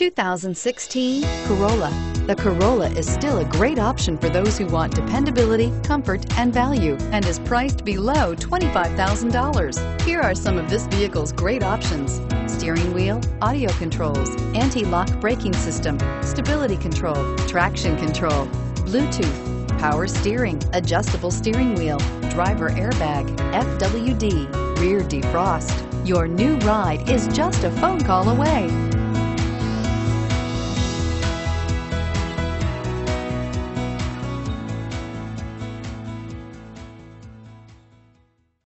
2016 Corolla. The Corolla is still a great option for those who want dependability, comfort, and value, and is priced below $25,000. Here are some of this vehicle's great options: steering wheel audio controls, anti-lock braking system, stability control, traction control, Bluetooth, power steering, adjustable steering wheel, driver airbag, FWD, rear defrost. Your new ride is just a phone call away.